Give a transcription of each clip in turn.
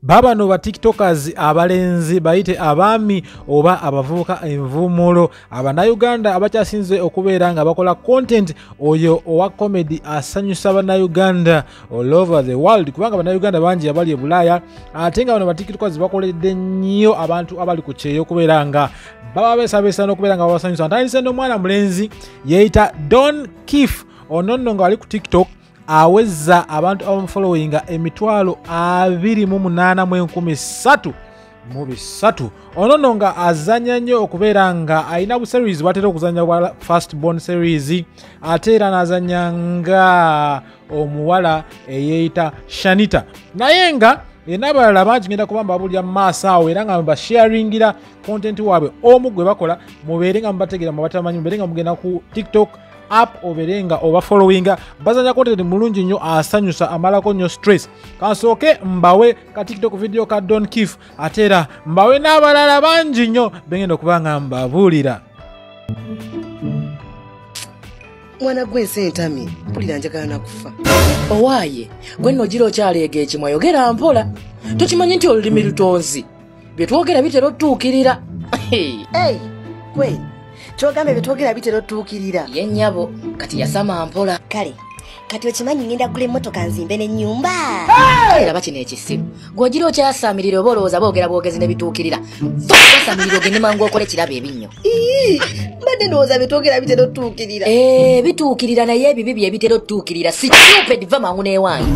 Beebano ba tiktokers abalenzi bayite abaami oba abavubuka envumulo Abannayuganda abakyasinze okubeera nga bakola content oyo owa comedy asanyusa Bannayuganda all over the world kubanga Bannayuganda bangi abali e Bulaaya ate nga bano ba tiktokers bakoledde nnyo abantu abali ku kyeyo okubeera nga baba beesabeesa n'okubeera nga babasanyusa. Ntandise n'omwana mulenzi yeeyita Donkif ononno nga wali ku TikTok aweza abantu abamufollowinga emitwalo 28,300 onono nga azanya nnyo okubeera nga alina bu series batera okuzanya bwa first born series ate era n'azanya nga omuwala eyeeyita Shanita naye nga n'abalala bangi ngenda kuba mbabulya mu maaso awo era nga basharingira content waabwe omu gwe bakola mubeere nga mubategeera mubatamanyi mubeere nga mugenda ku TikTok app oberenga oba followinga bazanya content mulungi nnyo asanyusa amalako nnyo stress kansooke mbawe ka TikTok video ka Donkif ate era mbawe n'abalala bangi nnyo bengenda okuba nga mbabuulira. Mwana gwe sentami mpulira njagala nakufa owaaye gwe nno gira okyaleega ekimwe oyogera mpola tokimanyi nti olulimi lutonzi bye twogera bitera otuukirira. gwe kyogambe betwogera bitera otuukirira ye nnyabo kati yasama mpola kale kati okimanyi ngenda kugula emmotoka nzimbe n'ennyumba eraba kino ekisibu gweogira okyasaamirira oba olowooza boogera bwogezi ne bituukirira osaamirira ogende mangu okole kiraba ebinnyo mbadde ndowooza betwogera bitera otuukirira bituukirira naye ebibi bye bitera otuukirira si stupid va mangu n'ewange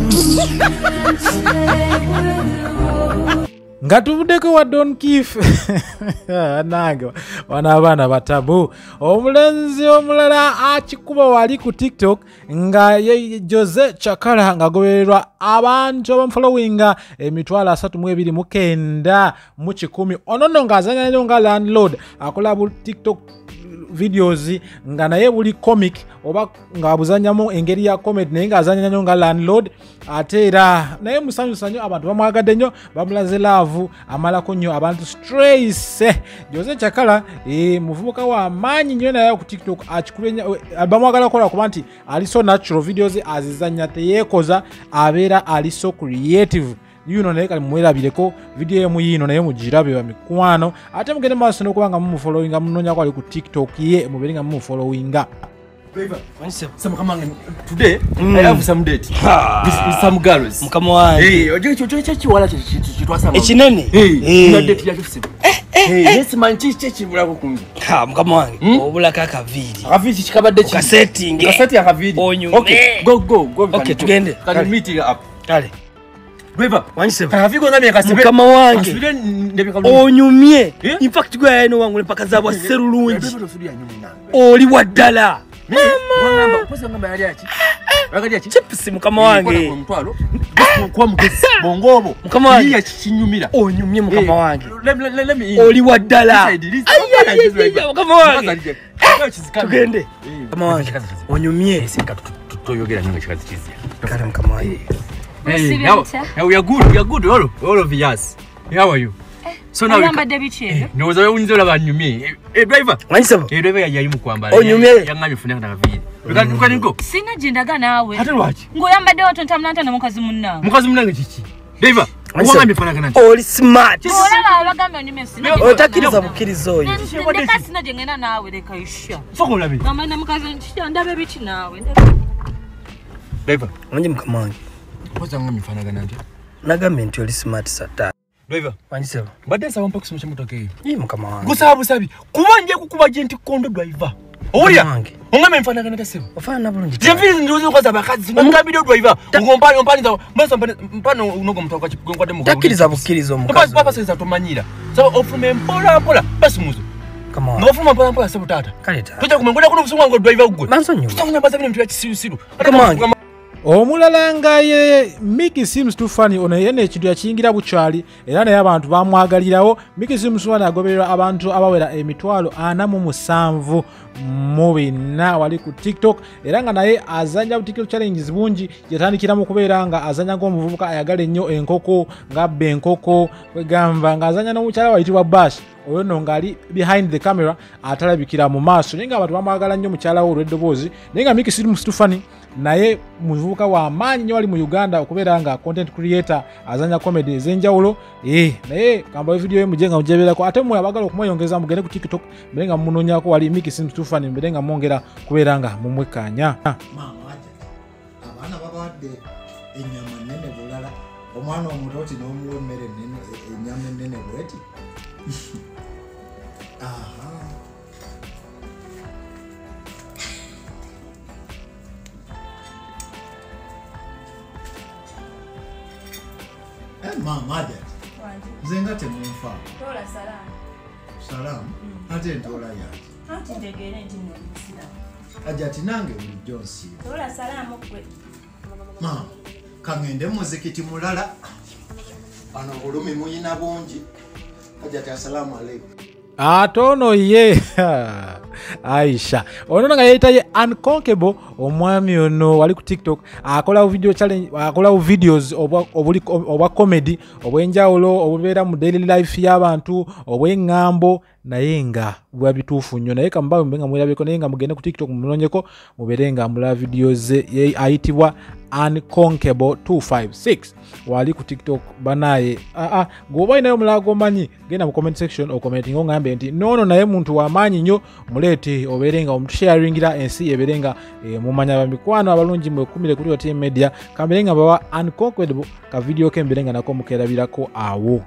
nga tuvuddeko wa Donkif nange wana abaana batabu omulenzi omulala akikuba wali ku TikTok nga ye Jose Chakala nga agobererwa abantu abamufollowinga emitwalo 32,900 mu 10 onono nga azanya nnyo nga landlord akola bu TikTok videos nga naye buli comic oba nga abuzanyamu engeri ya comedy naye nga azanya nnyo nga landlord ate era naye musanyusa nnyo abantu bamwagadde nnyo bamulaze laavu amalako nnyo abantu stress. Jose Chakala muvubuka wa maanyi nnyo naye ku TikTok akikubye bamwagala kukola kuba nti ali so natural videos azizanya teyeekoza abeera ali so creative yuno naye kali mwerabireko video emu yino naye mugirabe ba mikwano ate mugende maaso n'okuba nga mumufollowinga munonya kwali ku TikTok ye mubeere nga mumufollowinga. Today I have some date with some girls. Mukama wange. Hey, ojo chiwala chitwasa. Ekinene. Na date ya kisibu. Yes man chichi bulako kungi. Mukama wange. Obula kaka vidi. Akavidi chikabadde chi. Ka setting. Ka setting akavidi. Okay, go. Okay, tugende. Can meet you up. Kale. Beba, wanisebe. Kavigo ngami yakasebe. Mukama wange. Onyumye. In fact gwe ayeno wangu mpaka zabwa serulungi. Oli waddala. Mama, kwese ngamba yali achi. Wakati achi. Chipsi mukama wange. Kwa mugezi bongobo. Mukama wange. Yali chinyumira. Onyumye mukama wange. Let me. Oli waddala. Mukama wange. Tugende. Mukama wange. Onyumye. Sika tutoyogera nyinga chikazi chizia. Kale mukama wange. Hey, we are good, all of us. How are you? So now no was I unzola banyumye. Driver. Wanisaba. Driver yayi mukwambala. Onyumye. Yangamye funeka na vidi. Ukani ngo? Sina jindaga nawe. Hata lwachi. Ngoyambadde otontamulanta na mukazi munna. Mukazi munange chichi. Driver. Wangamye funeka na. Oli smart. Olaba abagambe onyume sina. Otakiriza bukirizo oyo. Ndeka sina jengena nawe leka isha. Soko labi. Mama na mukazi nchita ndabe bichi nawe. Driver. Wanje mukama wange. Koza ngami funeka na ndi. Nagambe nti oli smart sata. Driver. Wanisaba. Badde sawa mpaka kusoma chamutoke hiyo. Mukama wange. Gusabu sabi. Kubanje kukuba jenti kondo driver. Oria. Ongame mfanaka nata sebo. Ofana bulungi. Jemvili ndizo kwaza bakazi. Ngambide driver. Ngompani za mbasa mpano unogo mtoka kwa demo. Takiriza bukirizo mukazi. Papa sasa tomanyira. Sabo ofume mpola basi muzo. Come on. Nofuma mpola sebo tata. Kaleta. Toja kumengola kuno busungu ngo driver ugwe. Manso nyu. Tutakunya baza bino mtu ya kisiru. Come on. Omulala nga ye Mickey seems too funny ono yene ekintu yakiyingira bukyali era naye abantu bamwagalirawo. Mickey seems too funny agobererwa abantu abawera emitwalo 47 wali ku TikTok era nga naye azanya TikTok challenges bungi yatandikira mu kubeera nga azanya ng'omuvubuka ayagala ennyo enkoko ng'abba enkoko kwegamba nga azanya n'omukyala wayitibwa Bash oyo no ngali behind the camera atalabikira mu maaso naye nga abantu bamwagala nnyo mukyala we olw'eddoboozi naye nga Mickey seems too funny naye muvubuka wa maanyi nnyo wali mu Uganda okubeera nga content creator azanya comedy ez'enjawulo naye kamba video ye mujenga mujeberako ate mwe abagala okumweyongeza mugende ku TikTok mbere nga munonyako wali Miki Sim Tufani mbere nga mwongera kubeera nga mumwekanya mama aja abaana babawadde ennyama nnene bulala omwana omuto oti n'omuwa emmere ennene ennyama ennene bweti mama aja nze nga temunfa tola salamu salamu ate ntola yaki anti ntegeere nti musiramu ajati nange bulijjo nsiiba tola salamu gwe mama kangende muzikiti mulala ano bulumi muyina bungi ajati assalamu alaikum atono ye Aisha ono nga yayitaye Unconcable omwami ono wali ku TikTok akola video challenge akola videos obwa comedy obwenjawulo obubeera mu daily life y'abantu obwengambo naye nga bwa bituufu nnyo naye kambawe mbenga mwirabeko naye nga mugende ku TikTok munonyeko muberenga mula videos ayitibwa Unconcable 256 wali ku TikTok banaye goba inayo mulago manyi genda mu comment section o commenting ngambe nti nono naye muntu wa manyi nnyo mulete oberenga omutusharingira ensi eberenga mumanya bamikwano abalungi mu 10 kuri OTM media kamberenga bawa Unconcable ka video ke mberenga nako mukerabirako awo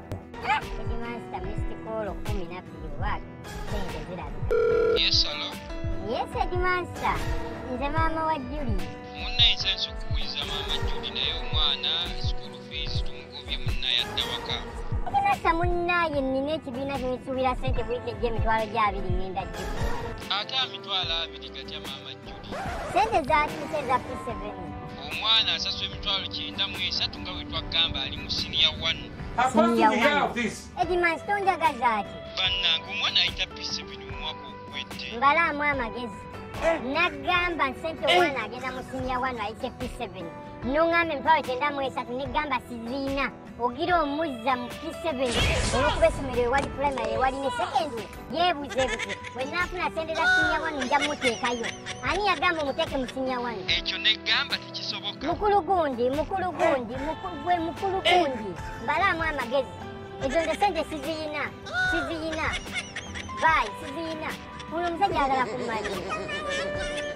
Yes, hello? Yes, Headmaster. Nze mama wa Julie. Munna ensanso kuwiza mama Julie naye omwana school fees tumugobye munna yadda waka. Headmaster munnaye nina ekibiina kimisuubira ssente buyite emitwalo gya 2 ngenda gye. Ate emitwalo 2 gatya mama Julie. Ssente zaatuse za P7. Omwana asasula emitwalo 93 nga bwe twagamba ali mu senior 1. Headmaster tonjagaza ati. Bannange omwana ayita P7 omwaka oguwedde. Mbalaamu amagezi. Nagamba nsente omwana agenda mu senior 1 ayise P7. Nongamba emitwalo 93 negamba siziina. Ogira omuzza mu P7 olwokuba essomero ewali primary ewali ne secondary yeebuze buze bwe naafuna sente za senior 1 nja muteekayo ani yagamba omuteeke mu senior 1 ekyo negamba tekisoboka mukulu gundi mbalaamu amagezi ezo nze sente siziina bayi siziina uno omusajja agala kumanya